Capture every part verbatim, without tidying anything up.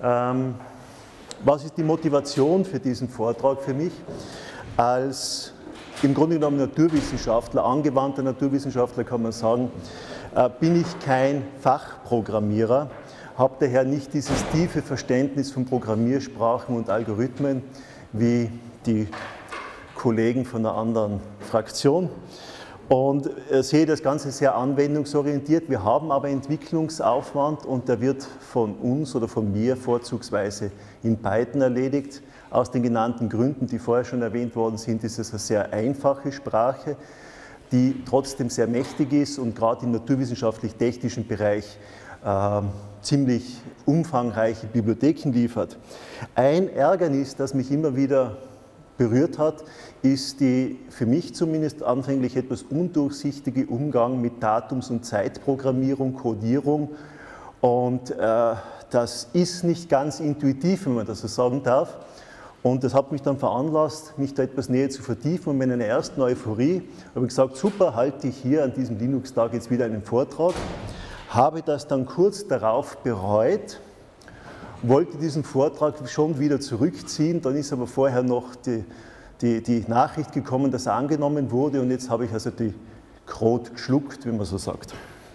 Ähm, was ist die Motivation für diesen Vortrag für mich? Als im Grunde genommen Naturwissenschaftler, angewandter Naturwissenschaftler kann man sagen, äh, bin ich kein Fachprogrammierer, habe daher nicht dieses tiefe Verständnis von Programmiersprachen und Algorithmen wie die Kollegen von einer anderen Fraktion und äh, sehe das Ganze sehr anwendungsorientiert. Wir haben aber Entwicklungsaufwand und der wird von uns oder von mir vorzugsweise in Python erledigt. Aus den genannten Gründen, die vorher schon erwähnt worden sind, ist es eine sehr einfache Sprache, die trotzdem sehr mächtig ist und gerade im naturwissenschaftlich-technischen Bereich äh, ziemlich umfangreiche Bibliotheken liefert. Ein Ärgernis, das mich immer wieder berührt hat, ist die für mich zumindest anfänglich etwas undurchsichtige Umgang mit Datums- und Zeitprogrammierung, Codierung. Und äh, das ist nicht ganz intuitiv, wenn man das so sagen darf. Und das hat mich dann veranlasst, mich da etwas näher zu vertiefen. Und in meiner ersten Euphorie habe ich gesagt, super, halte ich hier an diesem Linux-Tag jetzt wieder einen Vortrag. Habe das dann kurz darauf bereut, wollte diesen Vortrag schon wieder zurückziehen. Dann ist aber vorher noch die, die, die Nachricht gekommen, dass er angenommen wurde. Und jetzt habe ich also die Krot geschluckt, wie man so sagt.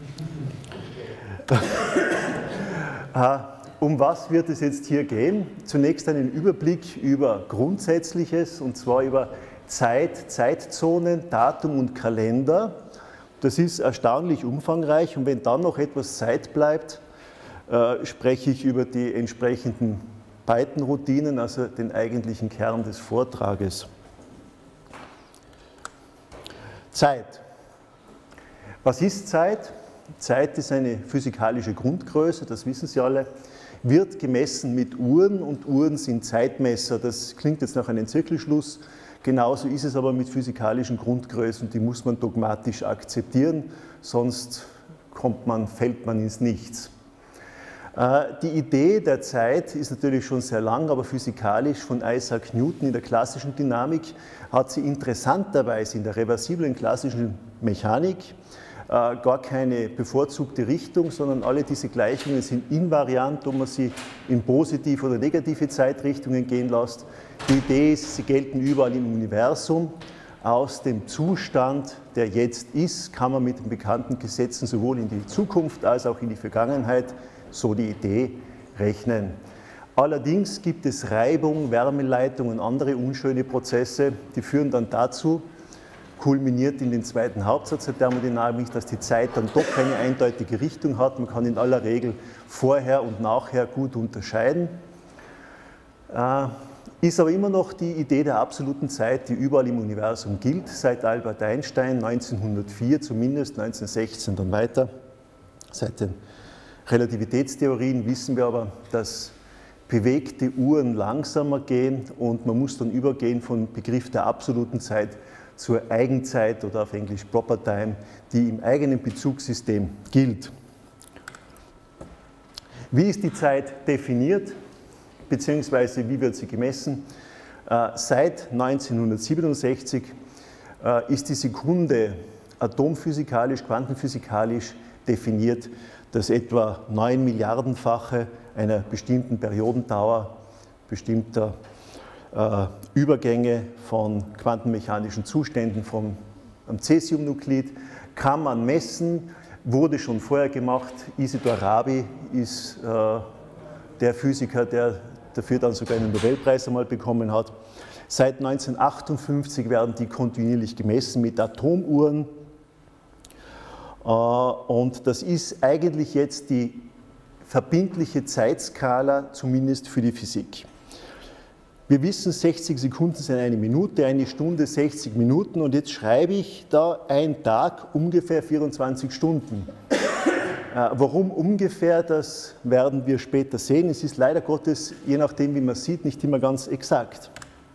Um was wird es jetzt hier gehen? Zunächst einen Überblick über Grundsätzliches, und zwar über Zeit, Zeitzonen, Datum und Kalender. Das ist erstaunlich umfangreich und wenn dann noch etwas Zeit bleibt, äh, spreche ich über die entsprechenden Python-Routinen, also den eigentlichen Kern des Vortrages. Zeit. Was ist Zeit? Zeit ist eine physikalische Grundgröße, das wissen Sie alle, wird gemessen mit Uhren und Uhren sind Zeitmesser. Das klingt jetzt nach einem Zirkelschluss, genauso ist es aber mit physikalischen Grundgrößen, die muss man dogmatisch akzeptieren, sonst kommt man, fällt man ins Nichts. Die Idee der Zeit ist natürlich schon sehr lang, aber physikalisch von Isaac Newton in der klassischen Dynamik hat sie interessanterweise in der reversiblen klassischen Mechanik gar keine bevorzugte Richtung, sondern alle diese Gleichungen sind invariant, ob man sie in positive oder negative Zeitrichtungen gehen lässt. Die Idee ist, sie gelten überall im Universum. Aus dem Zustand, der jetzt ist, kann man mit den bekannten Gesetzen sowohl in die Zukunft als auch in die Vergangenheit, so die Idee, rechnen. Allerdings gibt es Reibung, Wärmeleitung und andere unschöne Prozesse, die führen dann dazu, kulminiert in den zweiten Hauptsatz der Thermodynamik, dass die Zeit dann doch keine eindeutige Richtung hat. Man kann in aller Regel vorher und nachher gut unterscheiden. Äh, ist aber immer noch die Idee der absoluten Zeit, die überall im Universum gilt, seit Albert Einstein neunzehnhundertvier zumindest, neunzehnhundertsechzehn dann weiter. Seit den Relativitätstheorien wissen wir aber, dass bewegte Uhren langsamer gehen und man muss dann übergehen vom Begriff der absoluten Zeit zur Eigenzeit oder auf Englisch Proper Time, die im eigenen Bezugssystem gilt. Wie ist die Zeit definiert, beziehungsweise wie wird sie gemessen? Äh, seit neunzehnhundertsiebenundsechzig äh, ist die Sekunde atomphysikalisch, quantenphysikalisch definiert, dass etwa neun Milliardenfache einer bestimmten Periodendauer, bestimmter äh, Übergänge von quantenmechanischen Zuständen vom Cäsiumnuklid kann man messen, wurde schon vorher gemacht. Isidor Rabi ist äh, der Physiker, der dafür dann sogar einen Nobelpreis einmal bekommen hat. Seit neunzehnhundertachtundfünfzig werden die kontinuierlich gemessen mit Atomuhren. Äh, und das ist eigentlich jetzt die verbindliche Zeitskala, zumindest für die Physik. Wir wissen, sechzig Sekunden sind eine Minute, eine Stunde sechzig Minuten und jetzt schreibe ich da ein Tag ungefähr vierundzwanzig Stunden. Äh, warum ungefähr, das werden wir später sehen. Es ist leider Gottes, je nachdem wie man sieht, nicht immer ganz exakt.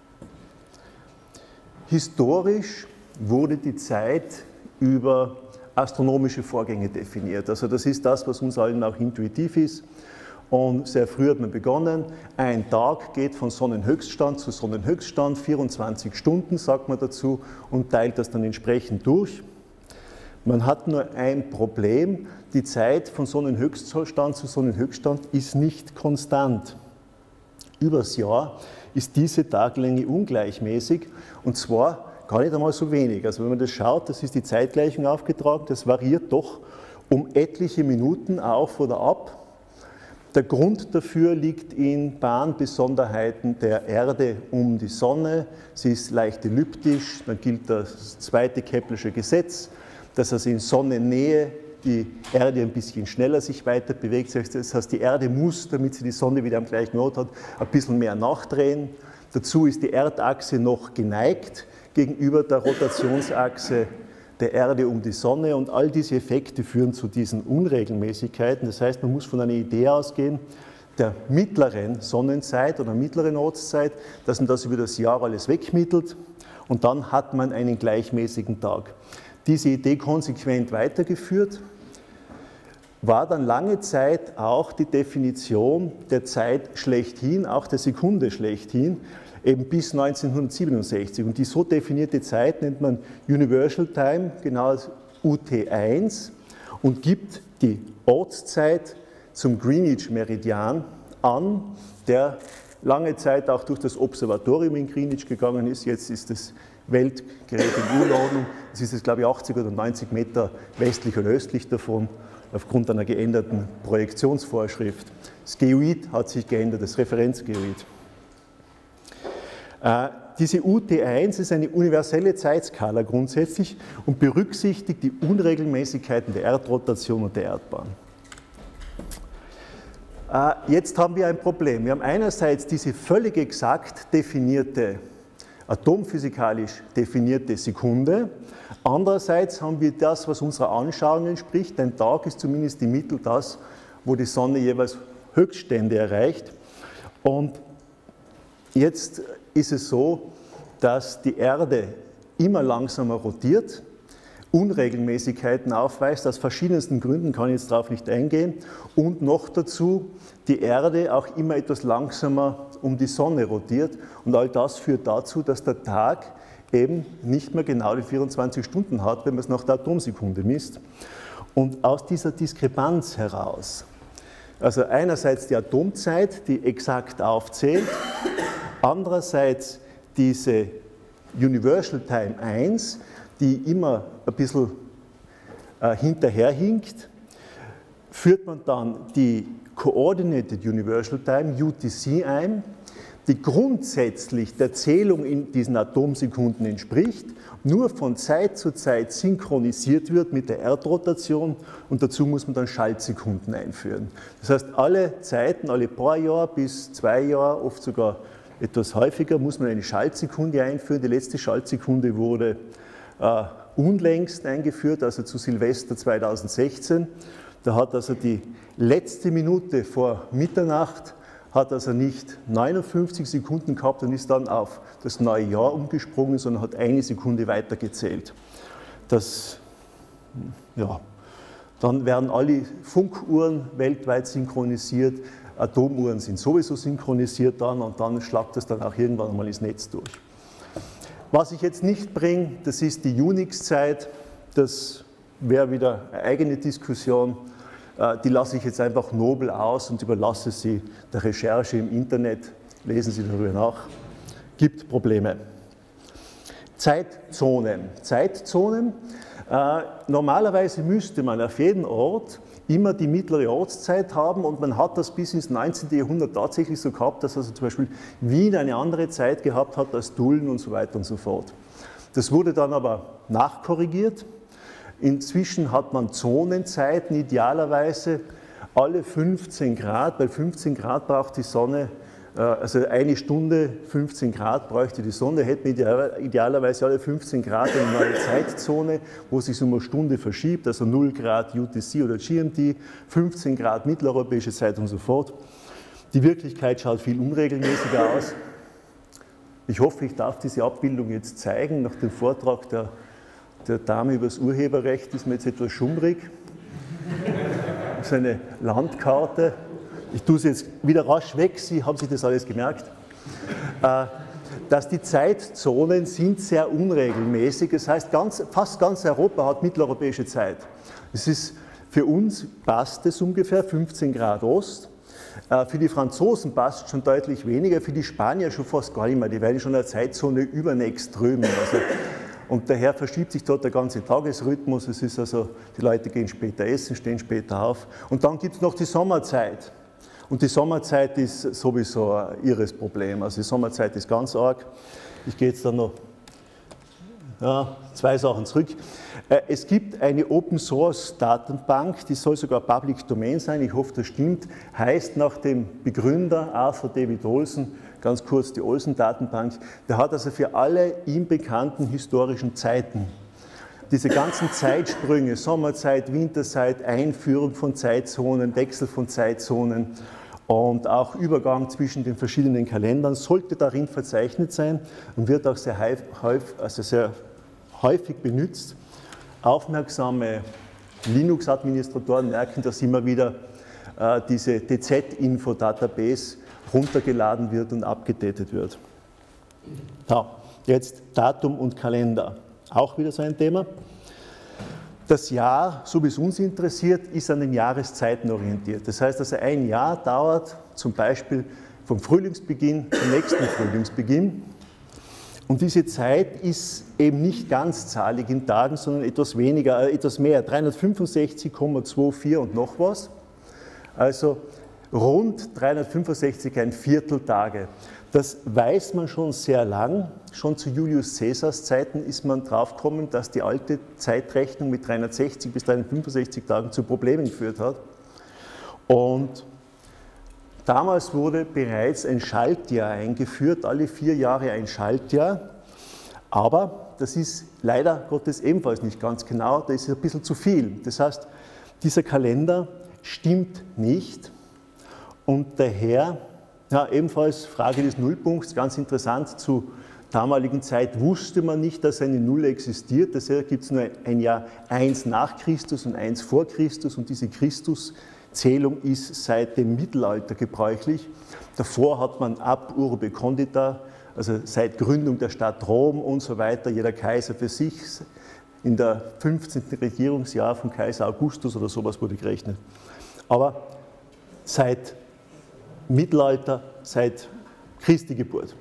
Historisch wurde die Zeit über astronomische Vorgänge definiert. Also das ist das, was uns allen auch intuitiv ist. Und sehr früh hat man begonnen, ein Tag geht von Sonnenhöchststand zu Sonnenhöchststand, vierundzwanzig Stunden sagt man dazu und teilt das dann entsprechend durch. Man hat nur ein Problem, die Zeit von Sonnenhöchststand zu Sonnenhöchststand ist nicht konstant. Übers Jahr ist diese Taglänge ungleichmäßig und zwar gar nicht einmal so wenig. Also wenn man das schaut, das ist die Zeitgleichung aufgetragen, das variiert doch um etliche Minuten auf oder ab. Der Grund dafür liegt in Bahnbesonderheiten der Erde um die Sonne. Sie ist leicht elliptisch, dann gilt das zweite Keplersche Gesetz, dass also in Sonnennähe die Erde ein bisschen schneller sich weiter bewegt. Das heißt, die Erde muss, damit sie die Sonne wieder am gleichen Ort hat, ein bisschen mehr nachdrehen. Dazu ist die Erdachse noch geneigt gegenüber der Rotationsachse der Erde um die Sonne und all diese Effekte führen zu diesen Unregelmäßigkeiten. Das heißt, man muss von einer Idee ausgehen, der mittleren Sonnenzeit oder mittleren Ortszeit, dass man das über das Jahr alles wegmittelt und dann hat man einen gleichmäßigen Tag. Diese Idee konsequent weitergeführt, war dann lange Zeit auch die Definition der Zeit schlechthin, auch der Sekunde schlechthin, eben bis neunzehnhundertsiebenundsechzig. Und die so definierte Zeit nennt man Universal Time, genau als U T eins, und gibt die Ortszeit zum Greenwich-Meridian an, der lange Zeit auch durch das Observatorium in Greenwich gegangen ist. Jetzt ist das Weltgerät in Urlaubung. Es ist jetzt, glaube ich, achtzig oder neunzig Meter westlich und östlich davon, aufgrund einer geänderten Projektionsvorschrift. Das Geoid hat sich geändert, das Referenzgeoid. Äh, diese U T eins ist eine universelle Zeitskala grundsätzlich und berücksichtigt die Unregelmäßigkeiten der Erdrotation und der Erdbahn. Äh, jetzt haben wir ein Problem. Wir haben einerseits diese völlig exakt definierte, atomphysikalisch definierte Sekunde. Andererseits haben wir das, was unserer Anschauung entspricht. Ein Tag ist zumindest im Mittel das, wo die Sonne jeweils Höchststände erreicht. Und jetzt ist es so, dass die Erde immer langsamer rotiert, Unregelmäßigkeiten aufweist, aus verschiedensten Gründen, kann ich jetzt darauf nicht eingehen, und noch dazu die Erde auch immer etwas langsamer um die Sonne rotiert und all das führt dazu, dass der Tag eben nicht mehr genau die vierundzwanzig Stunden hat, wenn man es nach der Atomsekunde misst. Und aus dieser Diskrepanz heraus, also einerseits die Atomzeit, die exakt aufzählt, andererseits diese Universal Time eins, die immer ein bisschen äh, hinterherhinkt, führt man dann die Coordinated Universal Time, U T C, ein, die grundsätzlich der Zählung in diesen Atomsekunden entspricht, nur von Zeit zu Zeit synchronisiert wird mit der Erdrotation und dazu muss man dann Schaltsekunden einführen. Das heißt, alle Zeiten, alle paar Jahre bis zwei Jahre, oft sogar etwas häufiger, muss man eine Schaltsekunde einführen. Die letzte Schaltsekunde wurde äh, unlängst eingeführt, also zu Silvester zweitausendsechzehn. Da hat also die letzte Minute vor Mitternacht hat also nicht neunundfünfzig Sekunden gehabt und ist dann auf das neue Jahr umgesprungen, sondern hat eine Sekunde weitergezählt. Das, ja, dann werden alle Funkuhren weltweit synchronisiert, Atomuhren sind sowieso synchronisiert dann und dann schlagt das dann auch irgendwann einmal ins Netz durch. Was ich jetzt nicht bringe, das ist die Unix-Zeit, das wäre wieder eine eigene Diskussion. Die lasse ich jetzt einfach nobel aus und überlasse sie der Recherche im Internet. Lesen Sie darüber nach. Gibt Probleme. Zeitzonen. Zeitzonen. Äh, normalerweise müsste man auf jedem Ort immer die mittlere Ortszeit haben und man hat das bis ins neunzehnten Jahrhundert tatsächlich so gehabt, dass also zum Beispiel Wien eine andere Zeit gehabt hat als Tulln und so weiter und so fort. Das wurde dann aber nachkorrigiert. Inzwischen hat man Zonenzeiten, idealerweise alle fünfzehn Grad, weil fünfzehn Grad braucht die Sonne, also eine Stunde fünfzehn Grad bräuchte die Sonne, hätten wir idealerweise alle fünfzehn Grad eine neue Zeitzone, wo sich um eine Stunde verschiebt, also null Grad U T C oder G M T, fünfzehn Grad mitteleuropäische Zeit und so fort. Die Wirklichkeit schaut viel unregelmäßiger aus. Ich hoffe, ich darf diese Abbildung jetzt zeigen, nach dem Vortrag der Der Dame über das Urheberrecht ist mir jetzt etwas schummrig. Das ist eine Landkarte. Ich tue sie jetzt wieder rasch weg, Sie haben sich das alles gemerkt. dass die Zeitzonen sind sehr unregelmäßig. Das heißt, ganz, fast ganz Europa hat mitteleuropäische Zeit. Es ist, für uns passt es ungefähr fünfzehn Grad Ost. Für die Franzosen passt es schon deutlich weniger, für die Spanier schon fast gar nicht mehr. Die werden schon in der Zeitzone übernächst drüben. Also, und daher verschiebt sich dort der ganze Tagesrhythmus. Es ist also, die Leute gehen später essen, stehen später auf. Und dann gibt es noch die Sommerzeit. Und die Sommerzeit ist sowieso ein irres Problem. Also die Sommerzeit ist ganz arg. Ich gehe jetzt dann noch ja, zwei Sachen zurück. Es gibt eine Open-Source-Datenbank, die soll sogar Public Domain sein, ich hoffe, das stimmt, heißt nach dem Begründer Arthur David Olson, ganz kurz die Olson-Datenbank, der hat also für alle ihm bekannten historischen Zeiten diese ganzen Zeitsprünge, Sommerzeit, Winterzeit, Einführung von Zeitzonen, Wechsel von Zeitzonen und auch Übergang zwischen den verschiedenen Kalendern, sollte darin verzeichnet sein und wird auch sehr häufig, also sehr häufig benutzt. Aufmerksame Linux-Administratoren merken, dass immer wieder äh, diese D Z-Info-Database runtergeladen wird und abgedatet wird. Ja, jetzt Datum und Kalender. Auch wieder so ein Thema. Das Jahr, so wie es uns interessiert, ist an den Jahreszeiten orientiert. Das heißt also, ein Jahr dauert zum Beispiel vom Frühlingsbeginn zum nächsten Frühlingsbeginn. Und diese Zeit ist eben nicht ganzzahlig in Tagen, sondern etwas weniger, äh, etwas mehr, dreihundertfünfundsechzig Komma vierundzwanzig und noch was. Also rund dreihundertfünfundsechzig, ein Viertel Tage. Das weiß man schon sehr lang. Schon zu Julius Caesars Zeiten ist man draufgekommen, dass die alte Zeitrechnung mit dreihundertsechzig bis dreihundertfünfundsechzig Tagen zu Problemen geführt hat. Und damals wurde bereits ein Schaltjahr eingeführt, alle vier Jahre ein Schaltjahr. Aber das ist leider Gottes ebenfalls nicht ganz genau, da ist ein bisschen zu viel. Das heißt, dieser Kalender stimmt nicht und daher, ja, ebenfalls Frage des Nullpunkts, ganz interessant, zu damaligen Zeit wusste man nicht, dass eine Null existiert. Deshalb gibt es nur ein Jahr eins nach Christus und eins vor Christus und diese Christuszählung ist seit dem Mittelalter gebräuchlich. Davor hat man ab Urbe Condita, also seit Gründung der Stadt Rom und so weiter, jeder Kaiser für sich, in der fünfzehnten Regierungsjahr von Kaiser Augustus oder sowas wurde gerechnet. Aber seit Mittelalter, seit Christi Geburt.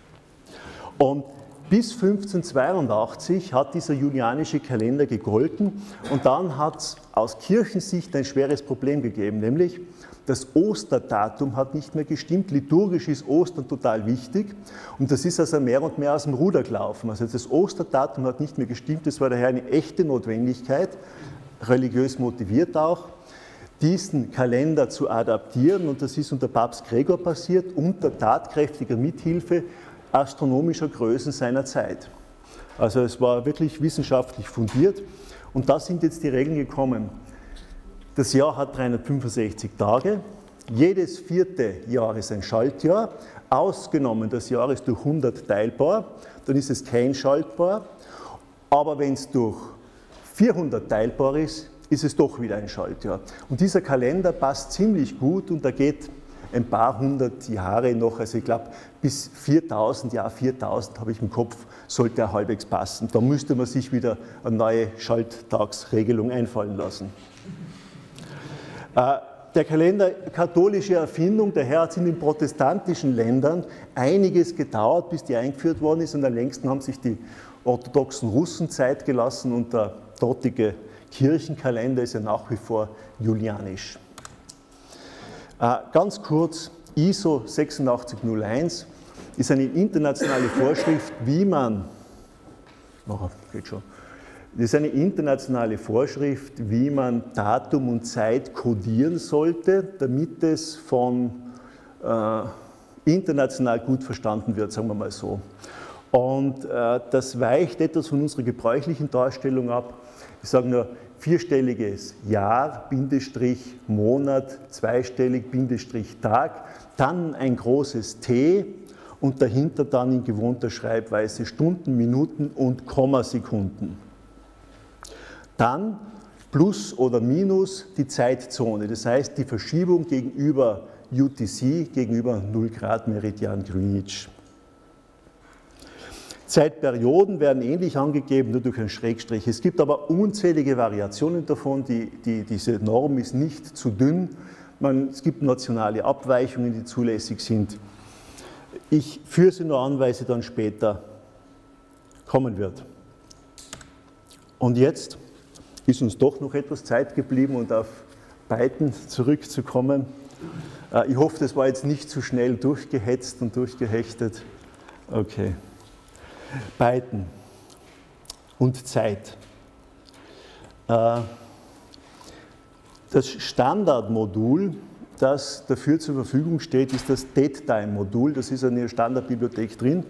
Und bis fünfzehnhundertzweiundachtzig hat dieser julianische Kalender gegolten und dann hat es aus Kirchensicht ein schweres Problem gegeben, nämlich das Osterdatum hat nicht mehr gestimmt. Liturgisch ist Ostern total wichtig und das ist also mehr und mehr aus dem Ruder gelaufen. Also das Osterdatum hat nicht mehr gestimmt, das war daher eine echte Notwendigkeit, religiös motiviert auch, diesen Kalender zu adaptieren und das ist unter Papst Gregor passiert, unter tatkräftiger Mithilfe astronomischer Größen seiner Zeit. Also es war wirklich wissenschaftlich fundiert und da sind jetzt die Regeln gekommen. Das Jahr hat dreihundertfünfundsechzig Tage, jedes vierte Jahr ist ein Schaltjahr, ausgenommen das Jahr ist durch hundert teilbar, dann ist es kein Schaltjahr, aber wenn es durch vierhundert teilbar ist, ist es doch wieder ein Schaltjahr. Und dieser Kalender passt ziemlich gut und da geht ein paar hundert Jahre noch, also ich glaube bis viertausend, ja viertausend habe ich im Kopf, sollte er halbwegs passen. Da müsste man sich wieder eine neue Schalttagsregelung einfallen lassen. Äh, der Kalender, katholische Erfindung, daher hat es in den protestantischen Ländern einiges gedauert, bis die eingeführt worden ist und am längsten haben sich die orthodoxen Russen Zeit gelassen und der dortige Kirchenkalender ist ja nach wie vor julianisch. Äh, ganz kurz, I S O sechsundachtzig null eins ist eine internationale Vorschrift, wie man, oh, geht schon, das ist eine internationale Vorschrift, wie man Datum und Zeit kodieren sollte, damit es von äh, international gut verstanden wird, sagen wir mal so. Und äh, das weicht etwas von unserer gebräuchlichen Darstellung ab. Ich sage nur, vierstelliges Jahr, Bindestrich, Monat, zweistellig, Bindestrich, Tag, dann ein großes T und dahinter dann in gewohnter Schreibweise Stunden, Minuten und Kommasekunden. Dann plus oder minus die Zeitzone, das heißt die Verschiebung gegenüber U T C, gegenüber null Grad Meridian Greenwich. Zeitperioden werden ähnlich angegeben, nur durch einen Schrägstrich. Es gibt aber unzählige Variationen davon. Die, die, diese Norm ist nicht zu dünn. Man, es gibt nationale Abweichungen, die zulässig sind. Ich führe sie nur an, weil sie dann später kommen wird. Und jetzt ist uns doch noch etwas Zeit geblieben, und auf Python zurückzukommen. Ich hoffe, das war jetzt nicht zu schnell durchgehetzt und durchgehechtet. Okay. Python und Zeit. Das Standardmodul, das dafür zur Verfügung steht, ist das Datetime-Modul. Das ist in der Standardbibliothek drin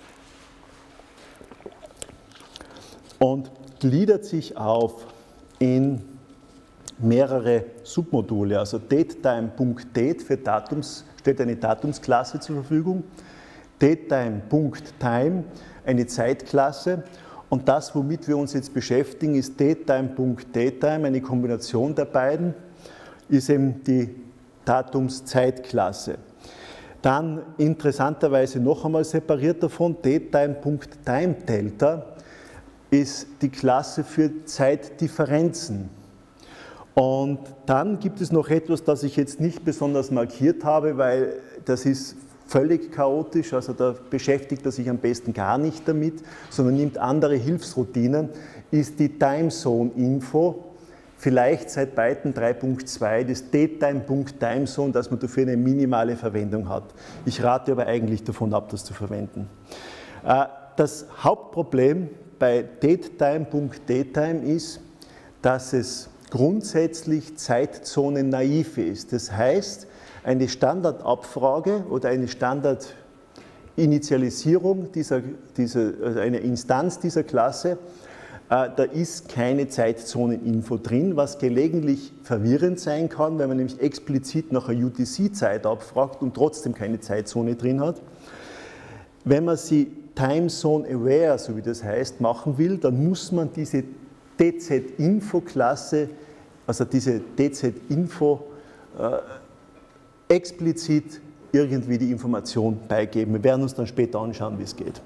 und gliedert sich auf in mehrere Submodule. Also datetime.date für Datums stellt eine Datumsklasse zur Verfügung, datetime.time eine Zeitklasse, und das, womit wir uns jetzt beschäftigen, ist datetime.datetime, eine Kombination der beiden, ist eben die Datumszeitklasse. Dann interessanterweise noch einmal separiert davon, datetime.timeDelta ist die Klasse für Zeitdifferenzen. Und dann gibt es noch etwas, das ich jetzt nicht besonders markiert habe, weil das ist völlig chaotisch, also da beschäftigt er sich am besten gar nicht damit, sondern nimmt andere Hilfsroutinen, ist die Timezone-Info, vielleicht seit Python drei Punkt zwei, das datetime.timezone, dass man dafür eine minimale Verwendung hat. Ich rate aber eigentlich davon ab, das zu verwenden. Das Hauptproblem bei datetime.datetime ist, dass es grundsätzlich Zeitzonen-naiv ist. Das heißt, eine Standardabfrage oder eine Standardinitialisierung dieser, dieser, also eine Instanz dieser Klasse, äh, da ist keine Zeitzoneninfo drin, was gelegentlich verwirrend sein kann, wenn man nämlich explizit nach einer U T C-Zeit abfragt und trotzdem keine Zeitzone drin hat. Wenn man sie Timezone-aware, so wie das heißt, machen will, dann muss man diese D Z-Info-Klasse, also diese D Z-Info, äh, explizit irgendwie die Information beigeben. Wir werden uns dann später anschauen, wie es geht.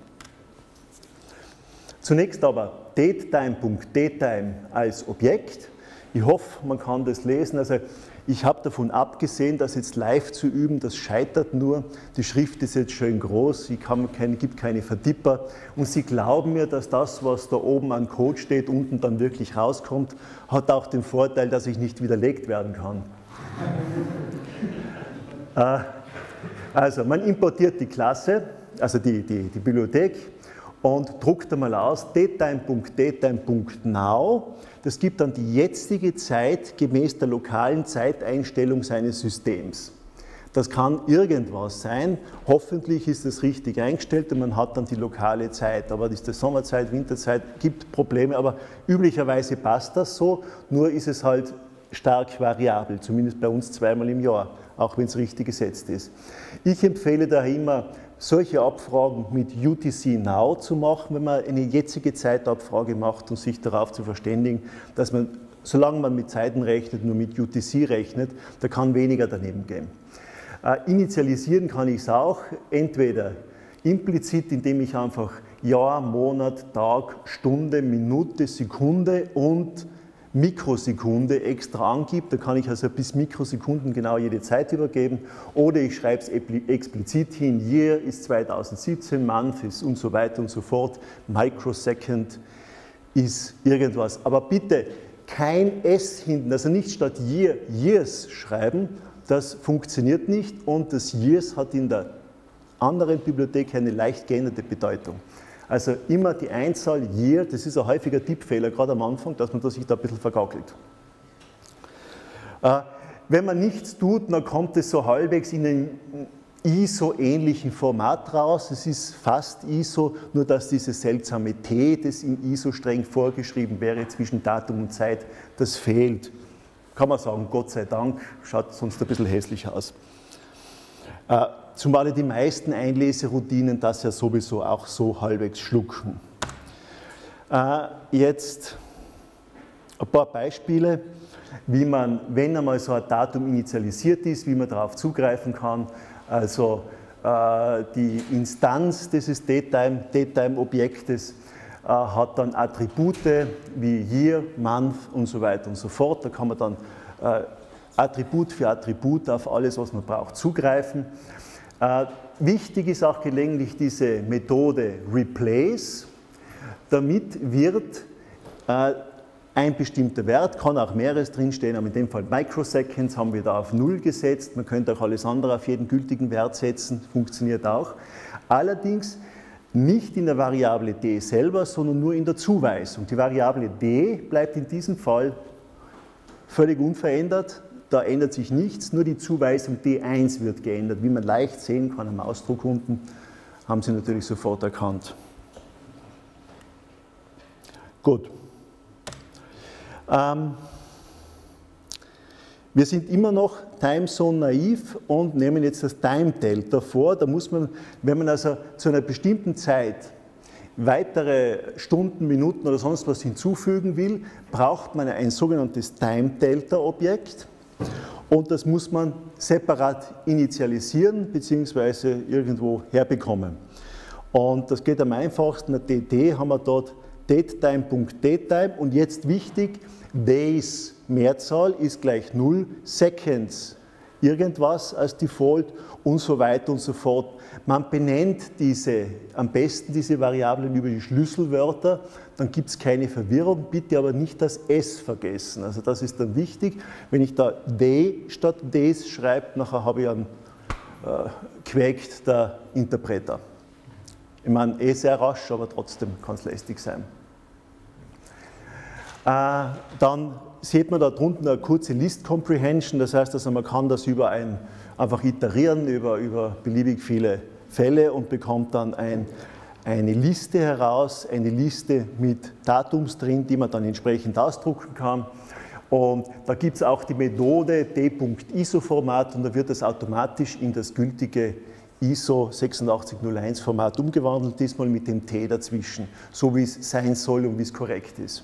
Zunächst aber datetime.datetime als Objekt. Ich hoffe, man kann das lesen. Also ich habe davon abgesehen, das jetzt live zu üben, das scheitert nur. Die Schrift ist jetzt schön groß, es gibt keine Verdipper. Und Sie glauben mir, dass das, was da oben an Code steht, unten dann wirklich rauskommt, hat auch den Vorteil, dass ich nicht widerlegt werden kann. Also man importiert die Klasse, also die, die, die Bibliothek, und druckt einmal aus datetime.datetime.now. Das gibt dann die jetzige Zeit gemäß der lokalen Zeiteinstellung seines Systems. Das kann irgendwas sein, hoffentlich ist es richtig eingestellt und man hat dann die lokale Zeit, aber das ist Sommerzeit, Winterzeit, gibt Probleme, aber üblicherweise passt das so, nur ist es halt stark variabel, zumindest bei uns zweimal im Jahr, auch wenn es richtig gesetzt ist. Ich empfehle daher immer, solche Abfragen mit U T C Now zu machen, wenn man eine jetzige Zeitabfrage macht und sich darauf zu verständigen, dass man, solange man mit Zeiten rechnet, nur mit U T C rechnet, da kann weniger daneben gehen. Äh, initialisieren kann ich es auch, entweder implizit, indem ich einfach Jahr, Monat, Tag, Stunde, Minute, Sekunde und Mikrosekunde extra angibt, da kann ich also bis Mikrosekunden genau jede Zeit übergeben, oder ich schreibe es explizit hin, Year ist zweitausendsiebzehn, Month ist und so weiter und so fort, Microsecond ist irgendwas. Aber bitte kein S hinten, also nicht statt Year, Years schreiben, das funktioniert nicht und das Years hat in der anderen Bibliothek eine leicht geänderte Bedeutung. Also immer die Einzahl Year, das ist ein häufiger Tippfehler, gerade am Anfang, dass man sich da ein bisschen vergaukelt. Äh, wenn man nichts tut, dann kommt es so halbwegs in einem I S O-ähnlichen Format raus. Es ist fast I S O, nur dass dieses seltsame T, das im I S O streng vorgeschrieben wäre, zwischen Datum und Zeit, das fehlt. Kann man sagen, Gott sei Dank, schaut sonst ein bisschen hässlich aus. Äh, Zumal die meisten Einleseroutinen das ja sowieso auch so halbwegs schlucken. Äh, jetzt ein paar Beispiele, wie man, wenn einmal so ein Datum initialisiert ist, wie man darauf zugreifen kann. Also äh, die Instanz dieses Datetime, Datetime-Objektes äh, hat dann Attribute wie Year, Month und so weiter und so fort. Da kann man dann äh, Attribut für Attribut auf alles, was man braucht, zugreifen. Äh, wichtig ist auch gelegentlich diese Methode Replace. Damit wird äh, ein bestimmter Wert, kann auch mehreres drinstehen, aber in dem Fall Microseconds haben wir da auf null gesetzt. Man könnte auch alles andere auf jeden gültigen Wert setzen, funktioniert auch. Allerdings nicht in der Variable d selber, sondern nur in der Zuweisung. Die Variable d bleibt in diesem Fall völlig unverändert. Da ändert sich nichts, nur die Zuweisung d eins wird geändert. Wie man leicht sehen kann am Ausdruck unten, haben Sie natürlich sofort erkannt. Gut. Ähm, wir sind immer noch Timezone naiv und nehmen jetzt das Time Delta vor. Da muss man, wenn man also zu einer bestimmten Zeit weitere Stunden, Minuten oder sonst was hinzufügen will, braucht man ein sogenanntes Time Delta Objekt und das muss man separat initialisieren bzw. irgendwo herbekommen. Und das geht am einfachsten, der D T haben wir dort datetime.datetime und jetzt wichtig, Days Mehrzahl ist gleich null, Seconds irgendwas als Default und so weiter und so fort. Man benennt diese, am besten diese Variablen über die Schlüsselwörter, dann gibt es keine Verwirrung, bitte aber nicht das S vergessen. Also das ist dann wichtig, wenn ich da D statt Days schreibe, nachher habe ich einen äh, quäkt der Interpreter. Ich meine, eh sehr rasch, aber trotzdem kann es lästig sein. Äh, dann sieht man da drunten eine kurze List Comprehension, das heißt, also man kann das über ein, einfach iterieren, über, über beliebig viele Fälle und bekommt dann ein, eine Liste heraus, eine Liste mit Datums drin, die man dann entsprechend ausdrucken kann. Und da gibt es auch die Methode d.I S O-Format und da wird das automatisch in das gültige I S O sechsundachtzig null eins Format umgewandelt, diesmal mit dem T dazwischen, so wie es sein soll und wie es korrekt ist.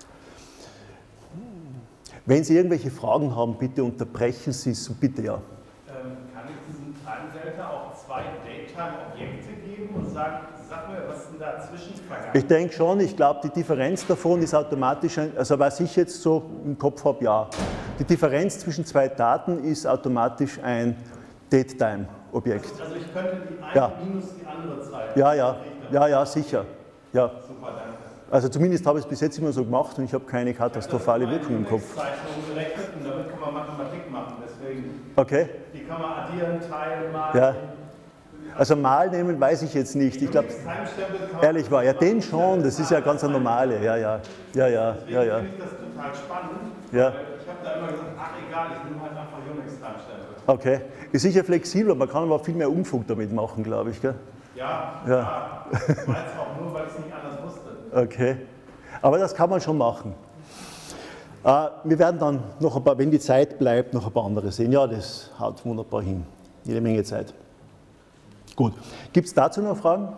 Wenn Sie irgendwelche Fragen haben, bitte unterbrechen Sie es und bitte ja. Ähm, kann ich diesem Time Delta auch zwei Datetime-Objekte geben und sagen, sag mir, was ist denn dazwischen vergangen? Ich denke schon, ich glaube, die Differenz davon ist automatisch, ein, also was ich jetzt so im Kopf habe, ja. Die Differenz zwischen zwei Daten ist automatisch ein Datetime-Objekt. Also, also ich könnte die eine ja. minus die andere Zeit. Ja, ja, ja, ja, sicher. Ja. Super, danke. Also zumindest habe ich es bis jetzt immer so gemacht und ich habe keine katastrophale Wirkung im Kopf. Gerechnet und damit kann man Mathematik machen, deswegen. Okay. Die kann man addieren, teilen, malen. Ja. Also mal nehmen weiß ich jetzt nicht. Ich glaube, ehrlich war, ja den schon, das ist ja ganz eine normale. Ja, ja, ja, ja, ja, ja. Ich finde das total spannend. Ja. Ich habe da immer gesagt, ach egal, ich nehme halt einfach Unix-Timestempel. Okay. Ist sicher flexibler, man kann aber auch viel mehr Unfug damit machen, glaube ich. Gell? Ja, ja. ja. Ich weiß auch nur, weil ich es nicht anders wusste. Okay, aber das kann man schon machen. Äh, wir werden dann noch ein paar, wenn die Zeit bleibt, noch ein paar andere sehen. Ja, das haut wunderbar hin. Jede Menge Zeit. Gut, gibt es dazu noch Fragen?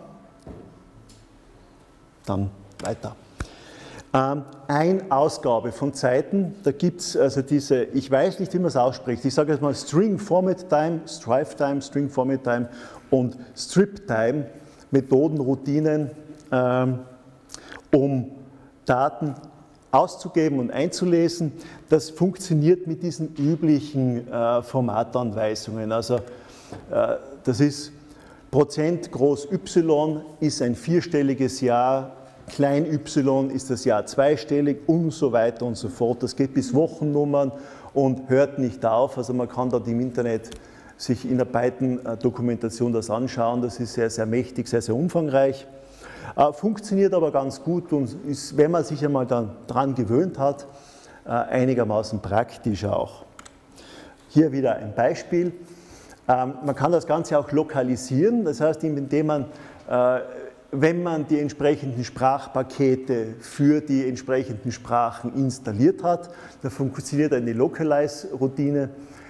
Dann weiter. Ähm, eine Ausgabe von Zeiten, da gibt es also diese, ich weiß nicht, wie man es ausspricht, ich sage jetzt mal String Format Time, Strive Time, String Format Time und Strip Time, Methoden, Routinen, ähm, um Daten auszugeben und einzulesen. Das funktioniert mit diesen üblichen äh, Formatanweisungen. Also äh, das ist Prozent groß Y ist ein vierstelliges Jahr, klein y ist das Jahr zweistellig und so weiter und so fort. Das geht bis Wochennummern und hört nicht auf. Also man kann dort im Internet sich in der Python-Dokumentation das anschauen. Das ist sehr, sehr mächtig, sehr, sehr umfangreich. Funktioniert aber ganz gut und ist, wenn man sich einmal dann dran gewöhnt hat, einigermaßen praktisch auch. Hier wieder ein Beispiel. Man kann das Ganze auch lokalisieren, das heißt, indem man, wenn man die entsprechenden Sprachpakete für die entsprechenden Sprachen installiert hat, da funktioniert eine Localize-Routine.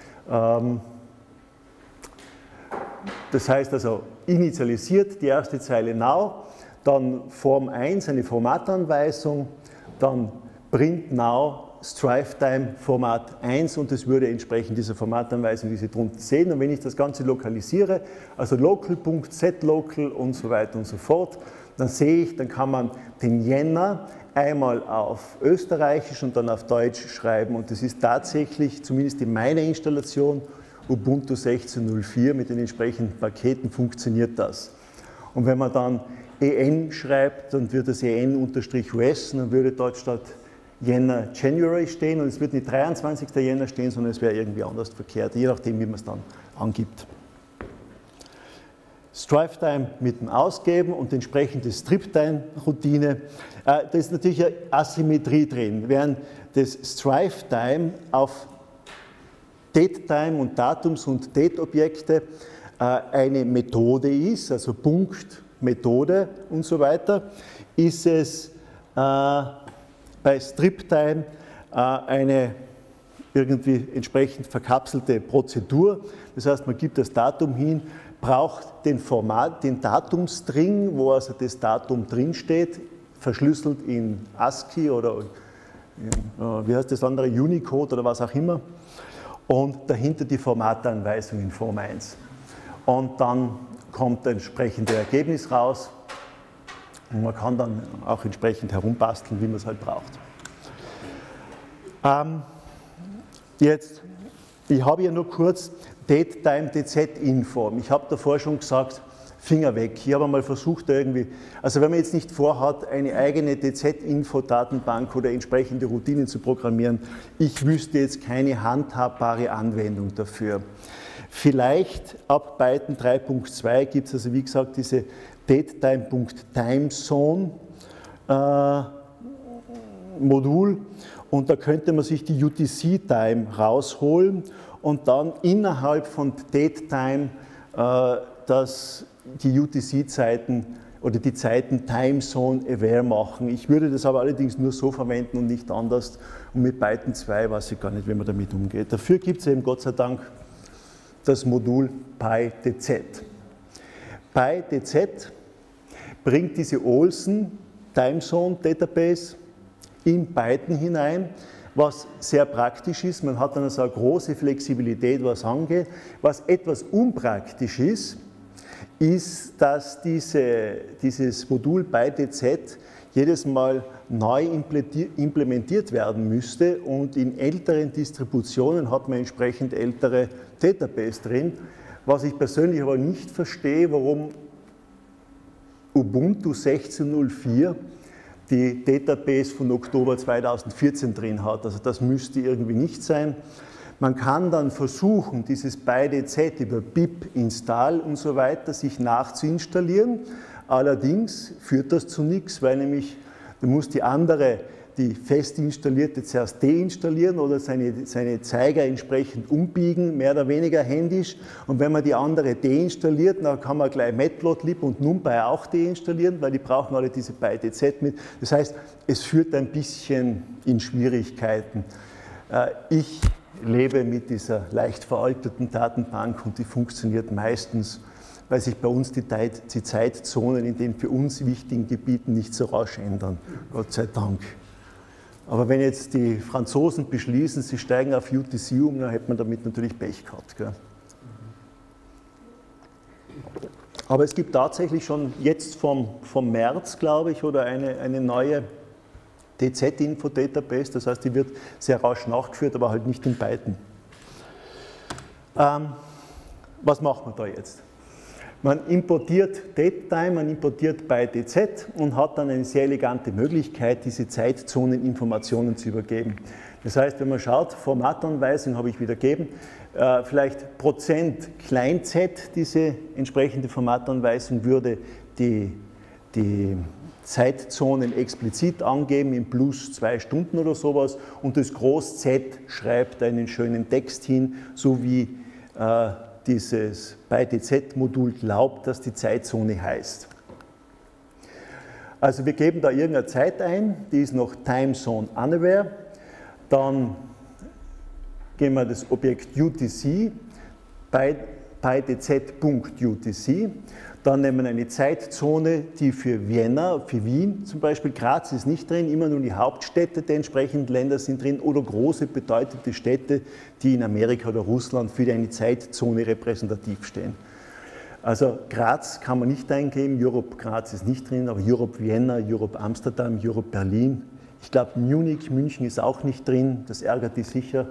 Das heißt also, initialisiert die erste Zeile now, dann Form eins, eine Formatanweisung, dann print now StrifeTime Format eins und es würde entsprechend dieser Formatanweisung, die Sie drunten sehen. Und wenn ich das Ganze lokalisiere, also local.setlocal und so weiter und so fort, dann sehe ich, dann kann man den Jänner einmal auf Österreichisch und dann auf Deutsch schreiben und das ist tatsächlich, zumindest in meiner Installation, Ubuntu sechzehn Punkt null vier mit den entsprechenden Paketen funktioniert das. Und wenn man dann en schreibt, dann wird das en-U S, dann würde dort statt Jänner January stehen und es wird nicht dreiundzwanzigster Jänner stehen, sondern es wäre irgendwie anders verkehrt, je nachdem, wie man es dann angibt. StrifeTime mit dem Ausgeben und entsprechende Strip-Time-Routine. Äh, da ist natürlich eine Asymmetrie drin, während das StrifeTime auf Datetime und Datums- und Date-Objekte äh, eine Methode ist, also Punkt, Methode und so weiter, ist es äh, bei StripTime äh, eine irgendwie entsprechend verkapselte Prozedur. Das heißt, man gibt das Datum hin, braucht den Format, den Datumstring, wo also das Datum drinsteht, verschlüsselt in ASCII oder in, wie heißt das andere, Unicode oder was auch immer. Und dahinter die Formatanweisung in Form eins. Und dann kommt ein entsprechendes Ergebnis raus und man kann dann auch entsprechend herumbasteln, wie man es halt braucht. Ähm, jetzt, ich habe ja nur kurz Datetime D Z-Info. Ich habe davor schon gesagt, Finger weg. Ich habe einmal versucht, da irgendwie, also wenn man jetzt nicht vorhat, eine eigene D Z-Info-Datenbank oder entsprechende Routinen zu programmieren, ich wüsste jetzt keine handhabbare Anwendung dafür. Vielleicht ab Python drei Punkt zwei gibt es also wie gesagt diese datetime.timezone äh, Modul und da könnte man sich die U T C-Time rausholen und dann innerhalb von datetime äh, das, die U T C-Zeiten oder die Zeiten Timezone-aware machen. Ich würde das aber allerdings nur so verwenden und nicht anders. Und mit Python zwei weiß ich gar nicht, wie man damit umgeht. Dafür gibt es eben Gott sei Dank das Modul PyDZ. PyDZ bringt diese Olsen Timezone Database in Python hinein, was sehr praktisch ist. Man hat dann also eine große Flexibilität, was angeht. Was etwas unpraktisch ist, ist, dass diese, dieses Modul PyDZ jedes Mal neu implementiert werden müsste und in älteren Distributionen hat man entsprechend ältere Database drin, was ich persönlich aber nicht verstehe, warum Ubuntu sechzehn Punkt null vier die Database von Oktober zweitausendvierzehn drin hat. Also das müsste irgendwie nicht sein. Man kann dann versuchen, dieses PyDZ über pip install und so weiter sich nachzuinstallieren. Allerdings führt das zu nichts, weil nämlich du musst die andere, die fest installierte, zuerst deinstallieren oder seine, seine Zeiger entsprechend umbiegen, mehr oder weniger händisch. Und wenn man die andere deinstalliert, dann kann man gleich Matplotlib und NumPy auch deinstallieren, weil die brauchen alle diese PyDZ mit. Das heißt, es führt ein bisschen in Schwierigkeiten. Ich lebe mit dieser leicht veralteten Datenbank und die funktioniert meistens, weil sich bei uns die, die Zeitzonen in den für uns wichtigen Gebieten nicht so rasch ändern. Gott sei Dank. Aber wenn jetzt die Franzosen beschließen, sie steigen auf U T C um, dann hätte man damit natürlich Pech gehabt. Gell? Aber es gibt tatsächlich schon jetzt vom, vom März, glaube ich, oder eine, eine neue D Z-Info-Database, das heißt, die wird sehr rasch nachgeführt, aber halt nicht in Python. Ähm, was macht man da jetzt? Man importiert Datetime, man importiert PyDZ und hat dann eine sehr elegante Möglichkeit, diese Zeitzoneninformationen zu übergeben. Das heißt, wenn man schaut, Formatanweisung habe ich wieder gegeben, äh, vielleicht Prozent klein z, diese entsprechende Formatanweisung würde die, die Zeitzonen explizit angeben, in plus zwei Stunden oder sowas, und das Groß Z schreibt einen schönen Text hin, so wie äh, dieses PyDZ-Modul glaubt, dass die Zeitzone heißt. Also wir geben da irgendeine Zeit ein, die ist noch Timezone Unaware, dann geben wir das Objekt U T C, pydz.utc. Dann nehmen wir eine Zeitzone, die für Vienna, für Wien zum Beispiel, Graz ist nicht drin, immer nur die Hauptstädte der entsprechenden Länder sind drin oder große bedeutende Städte, die in Amerika oder Russland für eine Zeitzone repräsentativ stehen. Also Graz kann man nicht eingeben, Europe Graz ist nicht drin, aber Europe Vienna, Europe Amsterdam, Europe Berlin. Ich glaube Munich, München ist auch nicht drin, das ärgert die sicher.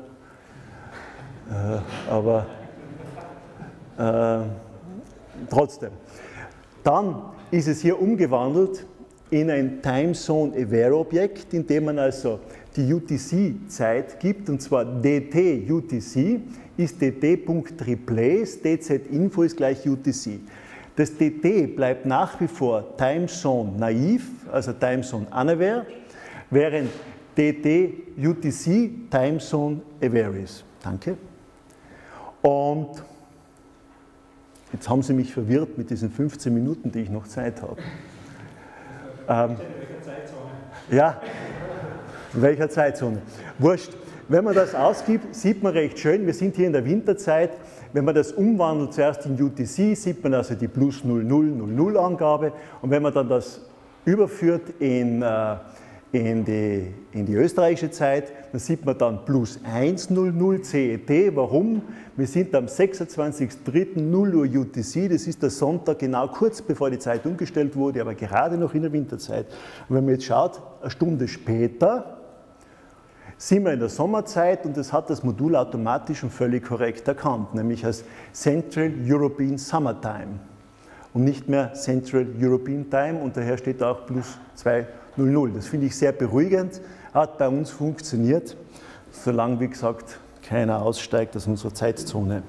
Äh, aber äh, trotzdem. Dann ist es hier umgewandelt in ein Time Zone Aware Objekt, in dem man also die U T C-Zeit gibt, und zwar D T U T C ist dt.replace, dz-info ist gleich U T C. Das D T bleibt nach wie vor Time Zone naiv, also Time Zone unaware, während D T U T C Time Zone Aware ist. Danke. Und jetzt haben Sie mich verwirrt mit diesen fünfzehn Minuten, die ich noch Zeit habe. Ähm, ja, in welcher Zeitzone? Wurscht. Wenn man das ausgibt, sieht man recht schön, wir sind hier in der Winterzeit. Wenn man das umwandelt zuerst in U T C, sieht man also die plus null null null null Angabe. Und wenn man dann das überführt in, äh, in, die, in die österreichische Zeit, dann sieht man dann plus eins null null C E T. Warum? Wir sind am sechsundzwanzigsten dritten null Uhr U T C, das ist der Sonntag genau kurz bevor die Zeit umgestellt wurde, aber gerade noch in der Winterzeit. Und wenn man jetzt schaut, eine Stunde später sind wir in der Sommerzeit und das hat das Modul automatisch und völlig korrekt erkannt, nämlich als Central European Summertime und nicht mehr Central European Time, und daher steht auch plus zwei null null. Das finde ich sehr beruhigend, hat bei uns funktioniert, solange, wie gesagt, keiner aussteigt aus unserer Zeitzone.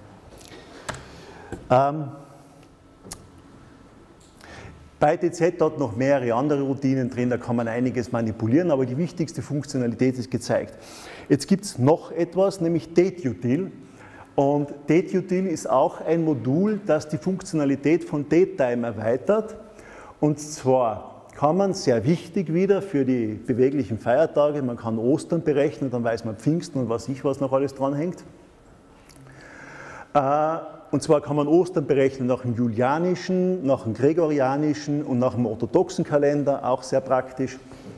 Ähm, PyTZ hat noch mehrere andere Routinen drin, da kann man einiges manipulieren, aber die wichtigste Funktionalität ist gezeigt. Jetzt gibt es noch etwas, nämlich dateutil. Und dateutil ist auch ein Modul, das die Funktionalität von datetime erweitert. Und zwar kann man, sehr wichtig wieder für die beweglichen Feiertage, man kann Ostern berechnen, dann weiß man Pfingsten und was ich was noch alles dranhängt. Äh, Und zwar kann man Ostern berechnen nach dem julianischen, nach dem gregorianischen und nach dem orthodoxen Kalender, auch sehr praktisch.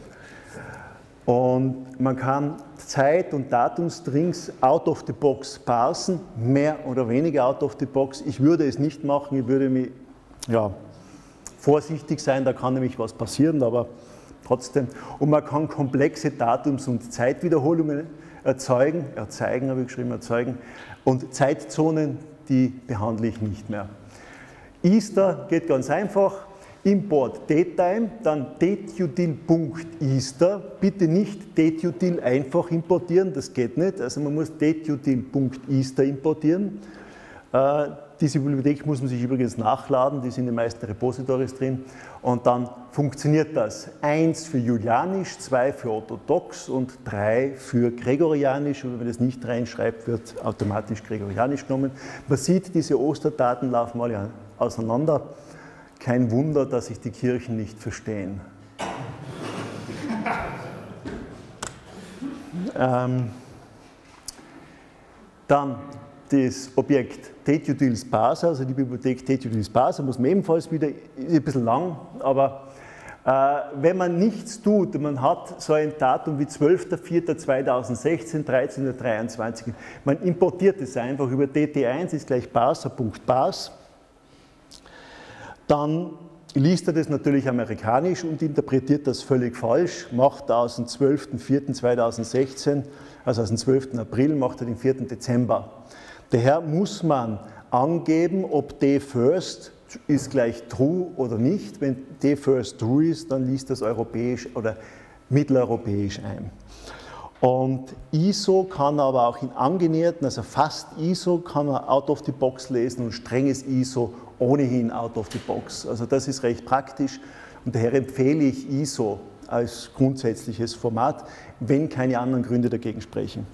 Und man kann Zeit- und Datumstrings out of the box parsen, mehr oder weniger out of the box. Ich würde es nicht machen, ich würde mich, ja, vorsichtig sein, da kann nämlich was passieren, aber trotzdem. Und man kann komplexe Datums- und Zeitwiederholungen erzeugen, erzeugen habe ich geschrieben, erzeugen, und Zeitzonen, die behandle ich nicht mehr. Easter geht ganz einfach, Import datetime, dann dateutil.easter, bitte nicht dateutil einfach importieren, das geht nicht, also man muss dateutil.easter importieren. Äh, diese Bibliothek muss man sich übrigens nachladen, die sind in den meisten Repositories drin, und dann funktioniert das. eins für Julianisch, zwei für Orthodox und drei für Gregorianisch, und wenn man das nicht reinschreibt, wird automatisch Gregorianisch genommen. Man sieht, diese Osterdaten laufen alle auseinander. Kein Wunder, dass sich die Kirchen nicht verstehen. ähm, dann das Objekt dateutil parser, also die Bibliothek dateutil parser, muss man ebenfalls wieder, ist ein bisschen lang, aber äh, wenn man nichts tut, man hat so ein Datum wie zwölfter vierter zweitausendsechzehn, dreizehn Uhr dreiundzwanzig, man importiert es einfach über D T eins ist gleich parser.parse, dann liest er das natürlich amerikanisch und interpretiert das völlig falsch, macht aus dem zwölfter vierter zweitausendsechzehn, also aus dem zwölften April, macht er den vierten Dezember. Daher muss man angeben, ob dFirst ist gleich true oder nicht. Wenn dFirst true ist, dann liest das europäisch oder mitteleuropäisch ein. Und I S O kann aber auch in angenäherten, also fast I S O, kann man out of the box lesen und strenges I S O ohnehin out of the box. Also das ist recht praktisch und daher empfehle ich I S O als grundsätzliches Format, wenn keine anderen Gründe dagegen sprechen.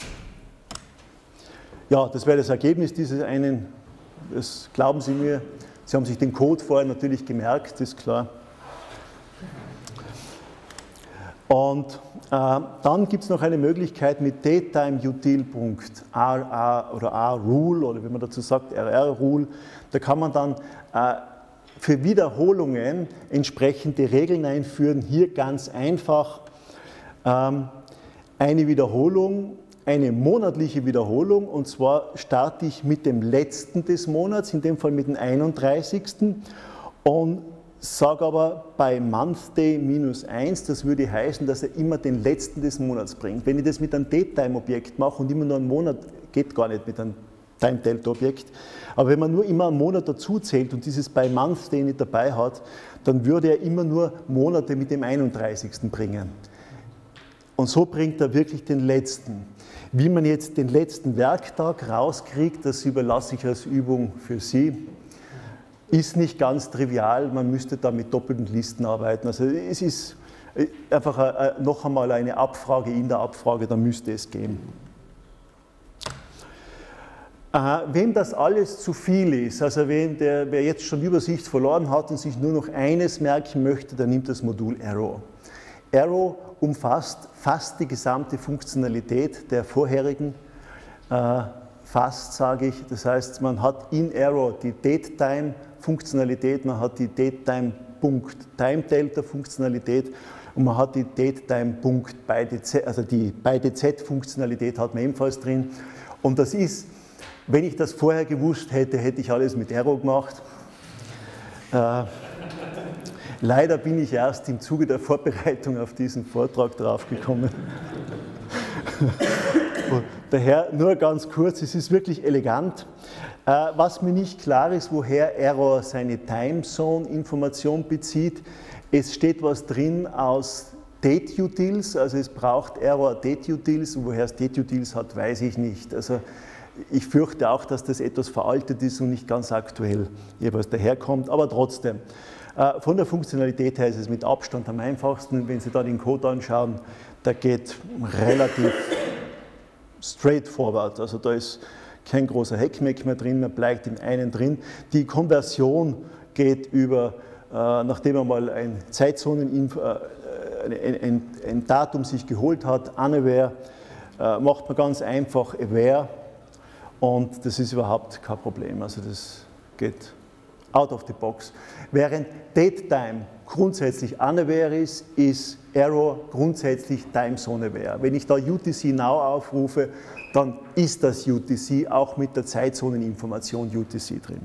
Ja, das wäre das Ergebnis dieses einen, das glauben Sie mir, Sie haben sich den Code vorher natürlich gemerkt, ist klar. Und äh, dann gibt es noch eine Möglichkeit mit datetime-util.rr oder rrule oder wie man dazu sagt, rr-rule. Da kann man dann äh, für Wiederholungen entsprechende Regeln einführen. Hier ganz einfach ähm, eine Wiederholung, eine monatliche Wiederholung, und zwar starte ich mit dem letzten des Monats, in dem Fall mit dem einunddreißigsten und sage aber bei monthday minus eins, das würde heißen, dass er immer den letzten des Monats bringt. Wenn ich das mit einem Datetime-Objekt mache und immer nur einen Monat, geht gar nicht mit einem Time-Delta-Objekt, aber wenn man nur immer einen Monat dazu zählt und dieses bei monthday nicht dabei hat, dann würde er immer nur Monate mit dem einunddreißigsten bringen. Und so bringt er wirklich den letzten. Wie man jetzt den letzten Werktag rauskriegt, das überlasse ich als Übung für Sie. Ist nicht ganz trivial, man müsste da mit doppelten Listen arbeiten. Also es ist einfach noch einmal eine Abfrage in der Abfrage, da müsste es gehen. Äh, wem das alles zu viel ist, also wen der, wer jetzt schon Übersicht verloren hat und sich nur noch eines merken möchte, der nimmt das Modul Arrow. Arrow umfasst fast die gesamte Funktionalität der vorherigen, äh, fast sage ich, das heißt, man hat in Arrow die Datetime-Funktionalität, man hat die Datetime.TimeDelta-Funktionalität und man hat die Datetime.ByDZ, also die ByDZ-Funktionalität hat man ebenfalls drin. Und das ist, wenn ich das vorher gewusst hätte, hätte ich alles mit Arrow gemacht. Äh, leider bin ich erst im Zuge der Vorbereitung auf diesen Vortrag draufgekommen. Daher nur ganz kurz, es ist wirklich elegant. Äh, was mir nicht klar ist, woher Arrow seine Timezone-Information bezieht, es steht was drin aus Date-Utils, also es braucht Arrow Date-Utils, und woher es Date-Utils hat, weiß ich nicht. Also ich fürchte auch, dass das etwas veraltet ist und nicht ganz aktuell jeweils daherkommt, aber trotzdem. Äh, von der Funktionalität her ist es mit Abstand am einfachsten. Wenn Sie da den Code anschauen, der geht relativ straightforward, also da ist kein großer Heckmeck mehr drin, man bleibt im einen drin. Die Konversion geht über, äh, nachdem man mal ein Zeitzonen, äh, ein, ein, ein Datum sich geholt hat, unaware, äh, macht man ganz einfach aware und das ist überhaupt kein Problem, also das geht out of the box. Während Datetime grundsätzlich unaware ist, ist Arrow grundsätzlich Timezone aware. Wenn ich da U T C Now aufrufe, dann ist das U T C auch mit der Zeitzoneninformation U T C drin.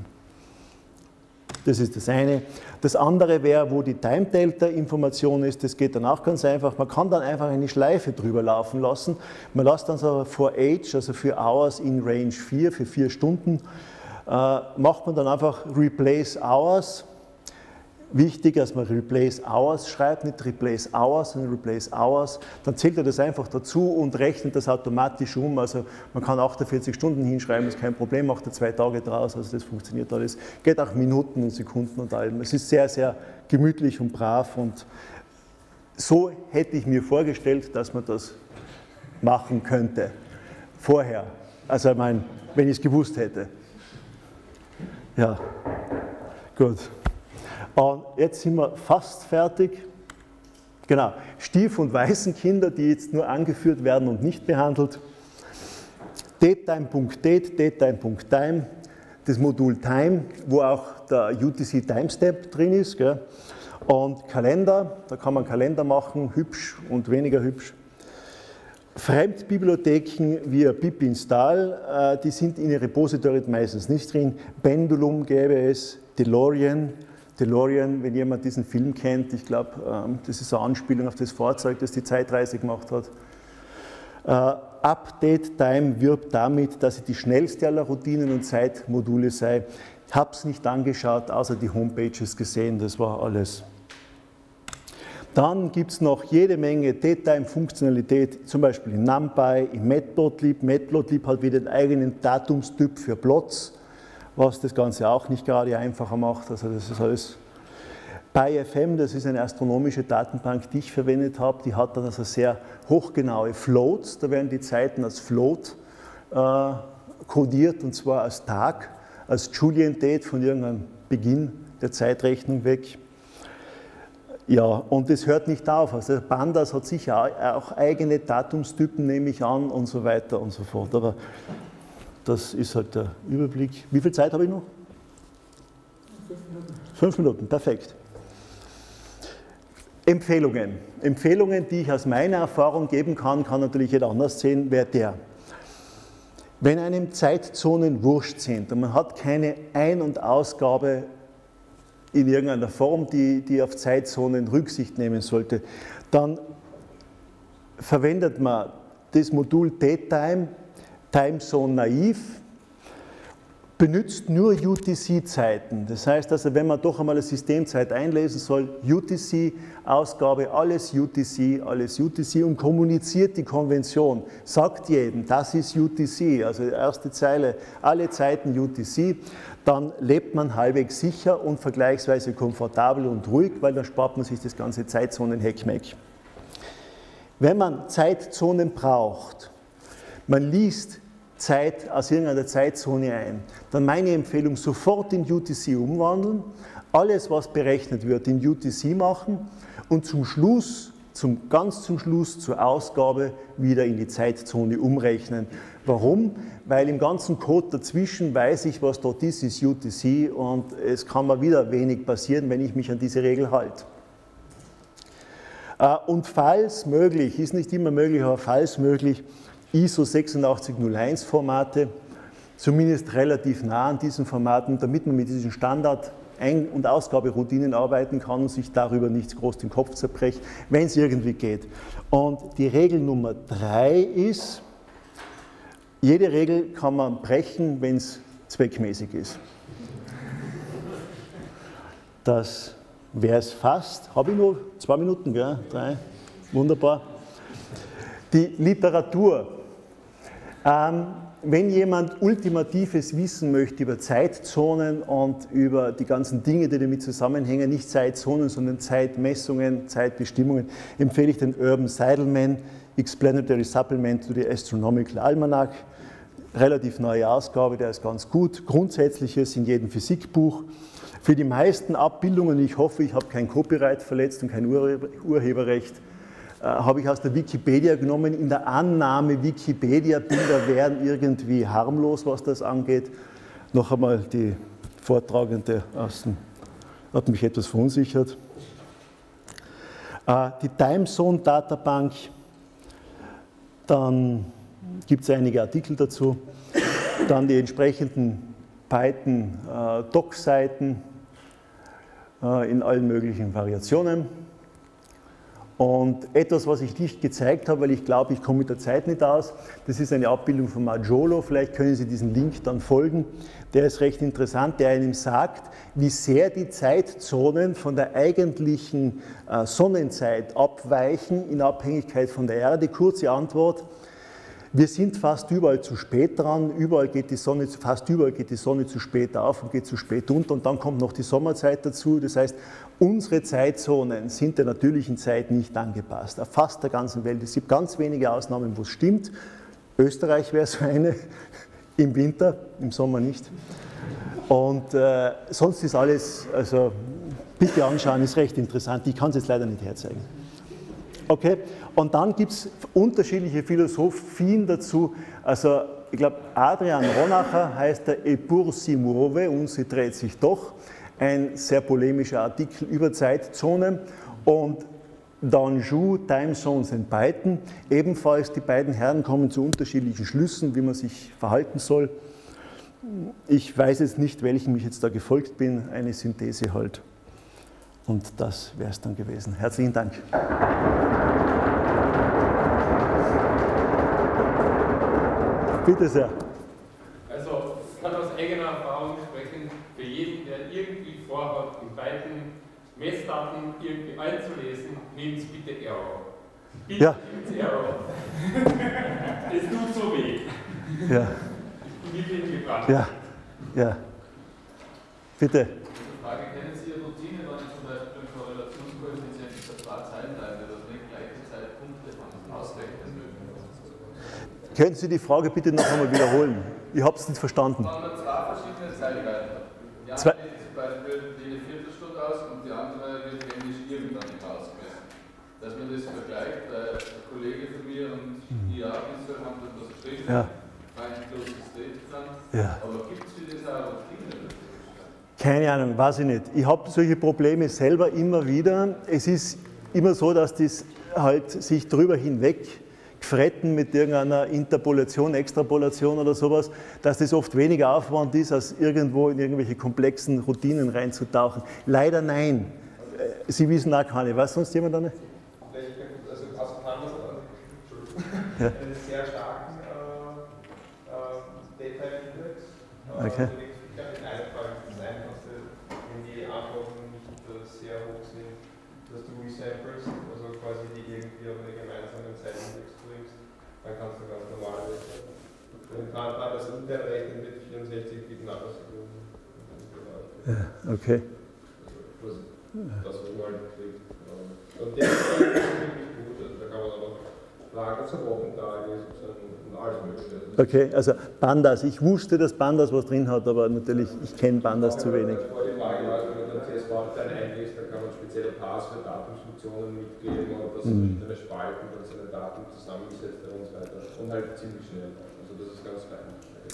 Das ist das eine. Das andere wäre, wo die Time-Delta-Information ist, das geht dann auch ganz einfach. Man kann dann einfach eine Schleife drüber laufen lassen. Man lässt dann so for age, also für Hours in Range vier, für vier Stunden, äh, macht man dann einfach Replace Hours. Wichtig, dass man Replace Hours schreibt, nicht Replace Hours, sondern Replace Hours. Dann zählt er das einfach dazu und rechnet das automatisch um. Also man kann achtundvierzig Stunden hinschreiben, ist kein Problem, macht er zwei Tage draus, also das funktioniert alles. Geht auch Minuten und Sekunden und allem. Es ist sehr, sehr gemütlich und brav und so hätte ich mir vorgestellt, dass man das machen könnte. Vorher. Also ich meine, wenn ich es gewusst hätte. Ja, gut. Und jetzt sind wir fast fertig. Genau, Stief- und Waisenkinder, die jetzt nur angeführt werden und nicht behandelt. Datetime.date, Datetime.time, das Modul Time, wo auch der U T C Timestamp drin ist. Gell? Und Kalender, da kann man Kalender machen, hübsch und weniger hübsch. Fremdbibliotheken via pip install, die sind in den Repository meistens nicht drin. Pendulum gäbe es, DeLorean, DeLorean, wenn jemand diesen Film kennt, ich glaube, das ist eine Anspielung auf das Fahrzeug, das die Zeitreise gemacht hat. Update Time wirbt damit, dass es die schnellste aller Routinen und Zeitmodule sei. Ich habe es nicht angeschaut, außer die Homepages gesehen, das war alles. Dann gibt es noch jede Menge Datetime-Funktionalität, zum Beispiel in NumPy, in Matplotlib. Matplotlib hat wieder den eigenen Datumstyp für Plots, was das Ganze auch nicht gerade einfacher macht. Also das ist alles. PyFM, das ist eine astronomische Datenbank, die ich verwendet habe, die hat dann also sehr hochgenaue Floats, da werden die Zeiten als Float äh, kodiert, und zwar als Tag, als Julian Date von irgendeinem Beginn der Zeitrechnung weg. Ja, und es hört nicht auf. Also Pandas hat sicher auch eigene Datumstypen, nehme ich an, und so weiter und so fort. Aber das ist halt der Überblick. Wie viel Zeit habe ich noch? Fünf Minuten. Fünf Minuten, perfekt. Empfehlungen. Empfehlungen, die ich aus meiner Erfahrung geben kann, kann natürlich jeder anders sehen, wäre der. Wenn einem Zeitzonen wurscht sind und man hat keine Ein- und Ausgabe in irgendeiner Form, die, die auf Zeitzonen Rücksicht nehmen sollte, dann verwendet man das Modul Datetime, Timezone naiv, benutzt nur U T C-Zeiten. Das heißt also, wenn man doch einmal eine Systemzeit einlesen soll, U T C-Ausgabe, alles U T C, alles U T C und kommuniziert die Konvention. Sagt jedem, das ist U T C, also die erste Zeile, alle Zeiten U T C. Dann lebt man halbwegs sicher und vergleichsweise komfortabel und ruhig, weil dann spart man sich das ganze Zeitzonen-Heckmeck. Wenn man Zeitzonen braucht, man liest Zeit aus irgendeiner Zeitzone ein, dann meine Empfehlung, sofort in U T C umwandeln, alles, was berechnet wird, in U T C machen und zum Schluss, zum, ganz zum Schluss zur Ausgabe wieder in die Zeitzone umrechnen. Warum? Weil im ganzen Code dazwischen weiß ich, was dort ist, ist U T C und es kann mir wieder wenig passieren, wenn ich mich an diese Regel halte. Und falls möglich, ist nicht immer möglich, aber falls möglich, I S O sechsundachtzig null eins Formate, zumindest relativ nah an diesen Formaten, damit man mit diesen Standard- Ein- und Ausgaberoutinen arbeiten kann und sich darüber nicht groß den Kopf zerbrecht, wenn es irgendwie geht. Und die Regel Nummer drei ist, jede Regel kann man brechen, wenn es zweckmäßig ist. Das wäre es fast. Habe ich noch zwei Minuten, gell? Drei? Wunderbar. Die Literatur. Ähm, wenn jemand ultimatives Wissen möchte über Zeitzonen und über die ganzen Dinge, die damit zusammenhängen, nicht Zeitzonen, sondern Zeitmessungen, Zeitbestimmungen, empfehle ich den Urban Seidelman Explanatory Supplement to the Astronomical Almanac. Relativ neue Ausgabe, der ist ganz gut. Grundsätzliches in jedem Physikbuch. Für die meisten Abbildungen, ich hoffe, ich habe kein Copyright verletzt und kein Urheberrecht, habe ich aus der Wikipedia genommen, in der Annahme, Wikipedia-Bilder wären irgendwie harmlos, was das angeht. Noch einmal die Vortragende aus dem, hat mich etwas verunsichert. Die Timezone-Databank, dann gibt es einige Artikel dazu, dann die entsprechenden Python-Doc-Seiten in allen möglichen Variationen. Und etwas, was ich nicht gezeigt habe, weil ich glaube, ich komme mit der Zeit nicht aus, das ist eine Abbildung von Majolo, vielleicht können Sie diesen Link dann folgen, der ist recht interessant, der einem sagt, wie sehr die Zeitzonen von der eigentlichen äh, Sonnenzeit abweichen in Abhängigkeit von der Erde. Kurze Antwort, wir sind fast überall zu spät dran, überall geht die Sonne, fast überall geht die Sonne zu spät auf und geht zu spät unter und dann kommt noch die Sommerzeit dazu, das heißt, unsere Zeitzonen sind der natürlichen Zeit nicht angepasst, auf fast der ganzen Welt. Es gibt ganz wenige Ausnahmen, wo es stimmt. Österreich wäre so eine, im Winter, im Sommer nicht. Und äh, sonst ist alles, also bitte anschauen, ist recht interessant. Ich kann es jetzt leider nicht herzeigen. Okay, und dann gibt es unterschiedliche Philosophien dazu. Also ich glaube, Adrian Ronacher heißt der E pur si muove, und sie dreht sich doch. Ein sehr polemischer Artikel über Zeitzonen und Danjou, Timezones and Python. Ebenfalls die beiden Herren kommen zu unterschiedlichen Schlüssen, wie man sich verhalten soll. Ich weiß jetzt nicht, welchem ich jetzt da gefolgt bin, eine Synthese halt. Und das wäre es dann gewesen. Herzlichen Dank. Bitte sehr. Also, ich kann aus eigener Erfahrung sprechen, für jeden, der irgendwie vorhat, in beiden Messdaten irgendwie einzulesen, nehmen Sie bitte Error. Bitte ja. nehmt Error. Es tut so weh. Ja. Ich bin gebracht. Ja. Ja. Bitte. Frage, kennen Sie Ihre Routine, wenn ich zum Beispiel im Korrelationskoeffizient der zwei Zeilen bleibe, dass wenn gleiche Zeitpunkte ausrechnen mögen? Können Sie die Frage bitte noch einmal wiederholen? Ich habe es nicht verstanden. Wenn man zwei verschiedene Zeitleiter hat. Die eine Zwei. legt zum Beispiel jede Viertelstunde aus und die andere wird ähnlich irgendwann. Ja. Ja. Aber gibt es für das auch Routinen? Keine Ahnung, weiß ich nicht. Ich habe solche Probleme selber immer wieder. Es ist immer so, dass das halt sich drüber hinweg fretten mit irgendeiner Interpolation, Extrapolation oder sowas, dass das oft weniger Aufwand ist, als irgendwo in irgendwelche komplexen Routinen reinzutauchen. Leider nein. Sie wissen auch keine. Weiß sonst jemand eine? Also aus Pandas Ja. einen sehr starken äh, äh, Data-Index. Okay. Ich glaube, in einem Fall sein, dass wenn die Antworten nicht sehr hoch sind, dass du resamplest, also quasi die irgendwie auf eine gemeinsame Zeitindex bringst, dann kannst du ganz normal rechnen. Wenn Pandas intern rechnen mit vierundsechzig Bit Nachlassekunden. Ja, okay. Also, das, was man halt kriegt. Und der ist wirklich gut, also da kann man auch Fragen zur Wochentage und alles Mögliche. Okay, also Pandas. Ich wusste, dass Pandas was drin hat, aber natürlich, ich kenne Pandas zu wenig. Vor die Frage war, wenn man dann C S V-Dateien einliest, dann kann man spezielle Paars für Datumsfunktionen mitgeben und das Mhm. verschiedene Spalten, dann seine Daten zusammengesetzt und so weiter. Und halt ziemlich schnell. Also das ist ganz fein.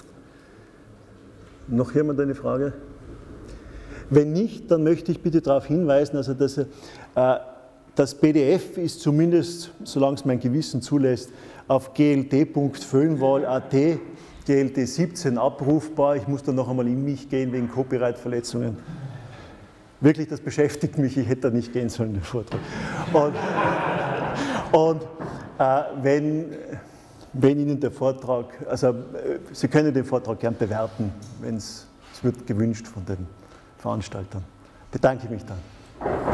Noch jemand eine Frage? Wenn nicht, dann möchte ich bitte darauf hinweisen, also dass, äh, das P D F ist zumindest, solange es mein Gewissen zulässt, auf g l t punkt föhnwahl punkt a t, G L T siebzehn abrufbar. Ich muss dann noch einmal in mich gehen wegen Copyright-Verletzungen. Wirklich, das beschäftigt mich, ich hätte da nicht gehen sollen, den Vortrag. Und, und äh, wenn, wenn Ihnen der Vortrag, also äh, Sie können den Vortrag gern bewerten, wenn es wird gewünscht von den Veranstaltern. Bedanke ich mich dann.